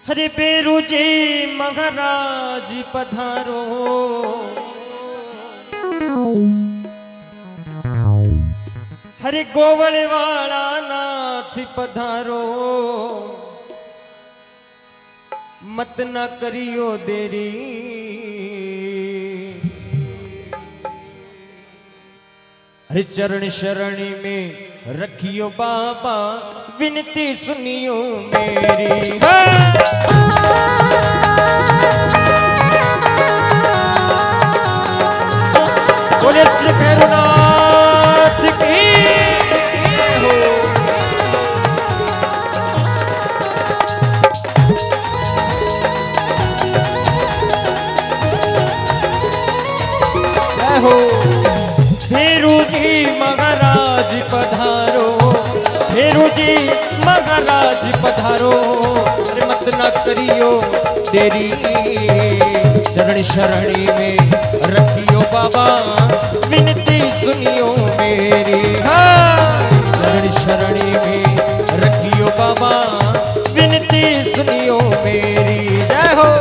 हरे बेरू जी महाराज पधारो, हरे गोवल वाला नाथ पधारो, मत न करियो देरी, हरे चरण शरणी में रखियो बाबा, विनती सुनियो मेरी। बोले श्री भैरवनाथ की हो। जय हो। भैरू जी महाराज पधारो, भैरू जी महाराज पधारो, मत न करियो तेरी, चरण शरणी में रखियो बाबा, विनती सुनियो मेरी। हाँ, चरण शरणी में रखियो बाबा, विनती सुनियो मेरी। जय हो।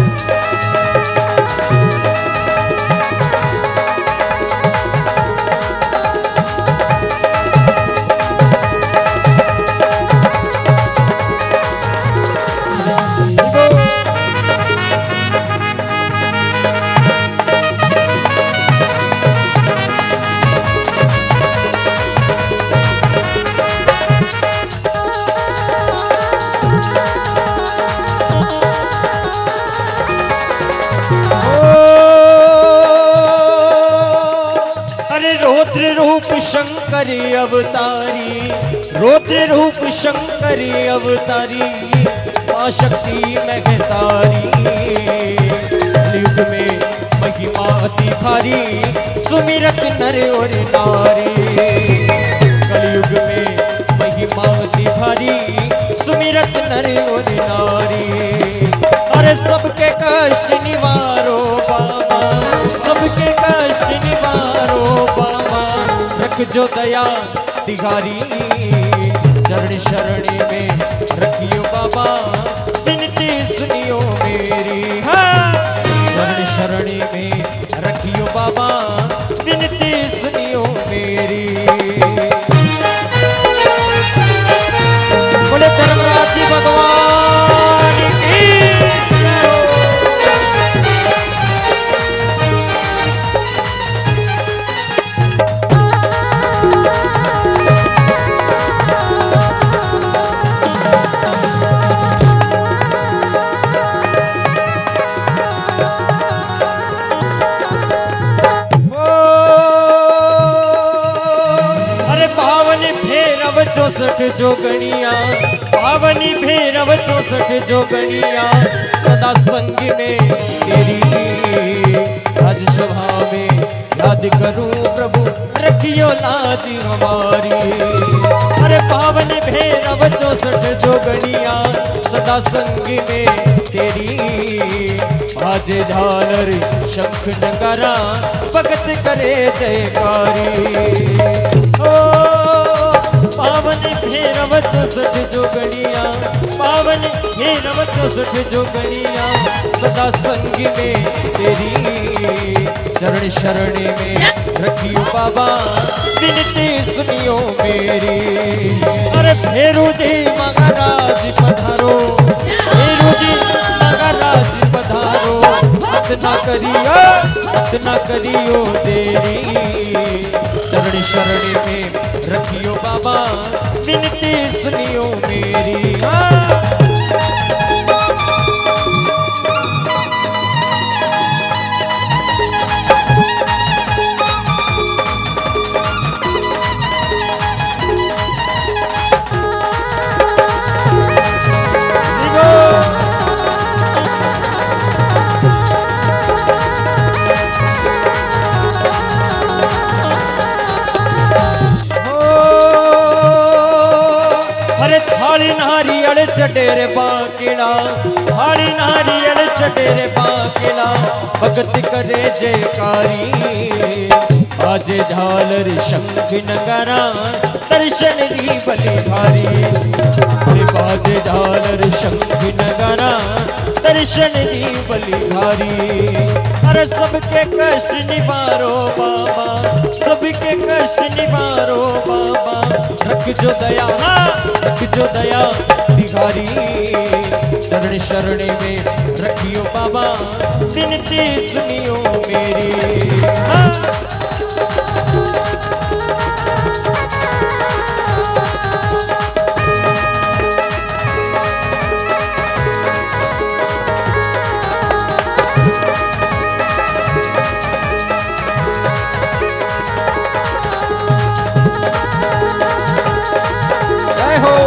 रौद्र रूप शंकरी अवतारी, रौद्र रूप शंकरी अवतारी, मां शक्ति महतारी, कलयुग में महिमा अति भारी, सुमिरत नर और नारी। कलयुग में महिमा अति भारी, सुमिरत नर और नारी। अरे सबके कष्ट निवारो बाबा, सबके कष्ट निवारो बाबा, रख जो दया दिगारी, चरण शरणी में रखियो बाबा, विनती सुनियो मेरी। हाँ, चरण शरणी में रखियो बाबा, विनती सुनियो मेरी। बोले धर्मराज जी भगवान की। चौसठ जोगणिया, पावनी भैरव 64 जोगणिया, सदा संग में तेरी, राजसभा में याद करूं प्रभु, रखियो लाज हमारी। अरे पावनी भैरव 64 जोगणिया, सदा संग में तेरी, बाजे झालर शंख नगारा, भगत करे जयकारी। पावन भैरव 64 जोगणिया, पावन भैरव 64 जोगणिया, सदा संग में तेरी, चरण शरणी में रखियो बाबा, विनती सुनियो मेरी। अरे भैरू जी महाराज पधारो, भैरू जी महाराज पधारो, मत ना करियो, मत ना करियो देरी, चरण शरणी में रखियो बाबा, विनती सुनियो मेरी। थाली नारियल चटेरे बाकिला, थाली नारियल चटेरे बाकिला, भगत करे जयकारी, बाजे झालर शंख नगारा, दर्शन री बलिहारी। बाजे झालर शंख नगारा, दर्शन दी बलिहारी। अरे सबके कष्ट निवारो बाबा, सबके कष्ट निवारो बाबा, रख जो दया, रख जो दया बिहारी। शरण शरण में रखियो बाबा, विनती सुनियो मेरी। जय हो।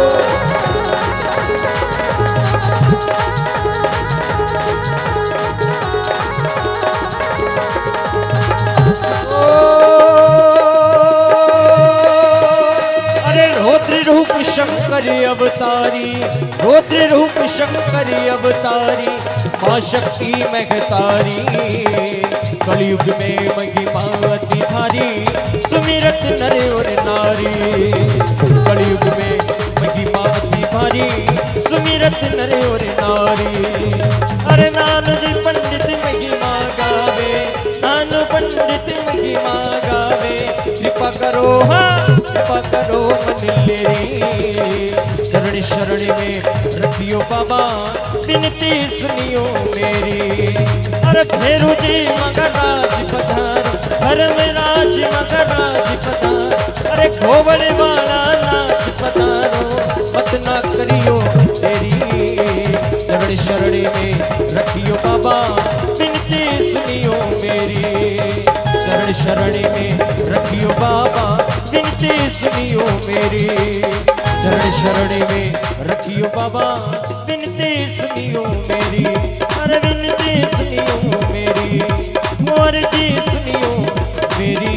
शंकर अवतारी, रौद्र रूप शंकर अवतारी, माँ शक्ति महतारी, कलयुग में महिमा अति भारी, सुमिरत नर और नारी। कलयुग में महिमा अति भारी, सुमिरत नर और नारी। अरे नानु जी पंडित महिमा गावे, नानु पंडित महिमा गावे, कृपा करो कृपा करो मन लेरी। शरण शरण में रखियो बाबा, विनती सुनियो मेरी। अरे भेरू जी मगराज पधारो, धर्मराज मगराज पधारो, अरे घोबड़ वाला नाच पधारो, मत ना करियो तेरी। शरण शरण में रखियो बाबा, विनती सुनियो मेरी। शरण शरण में रखियो बाबा, विनती सुनियो मेरी। शरण शरण में रखियो बाबा, विनती सुनियो मेरी। अरे विनती सुनियो मेरी, मोर जी सुनियो मेरी।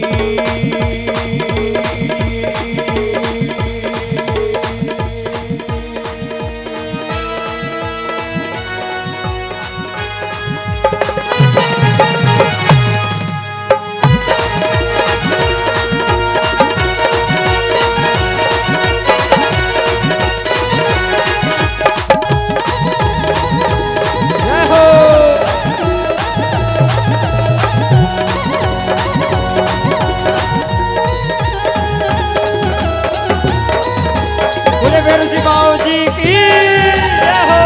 जी बाबू जी की जय हो।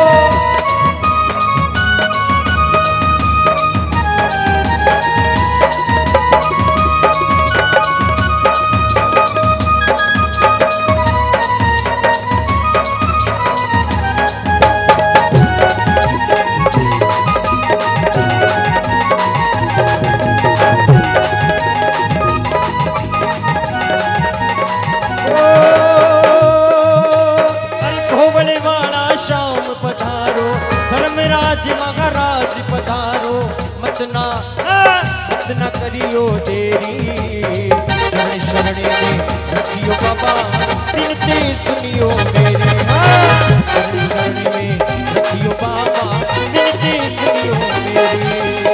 धर्मराज महाराज पधारो, मत ना करियो देरी। शरण शरण में रखियो बाबा, विनती सुनियो मेरी। शरण शरण में रखियो बाबा, विनती सुनियो मेरी।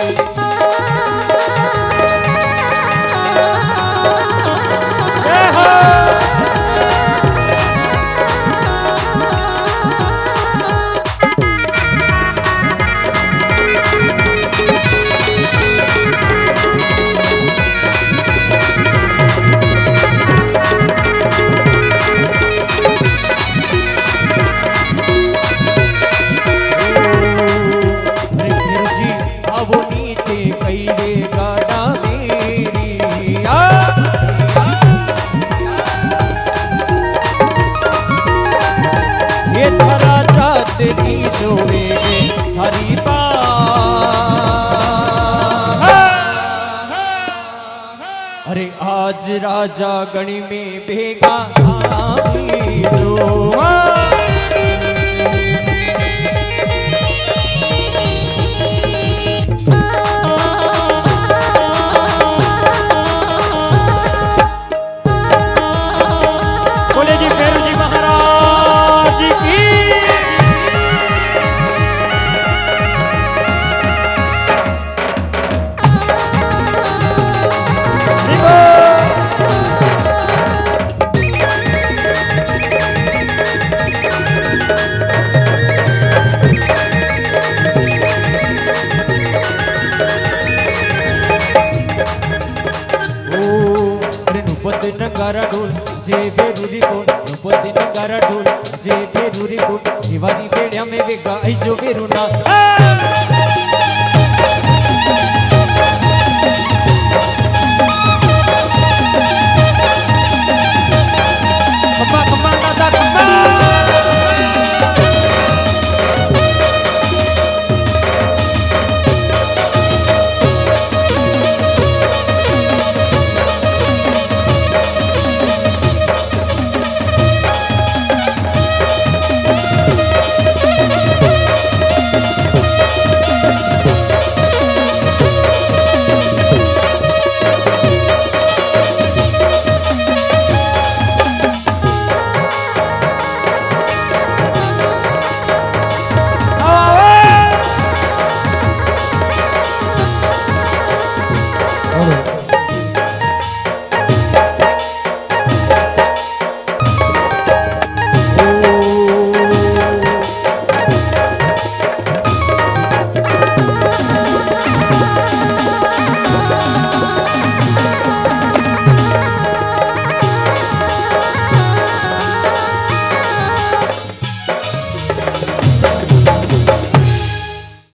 जय हो। तेरी जोड़े हरी अरे आज राजा गणी में भेगा बोले जी फेरू जी महाराज की। जे बेरूरी को रूप दिन गारा ढोल जे बेरूरी को शिवानी बेड़िया में वेगा आई जो बेरूना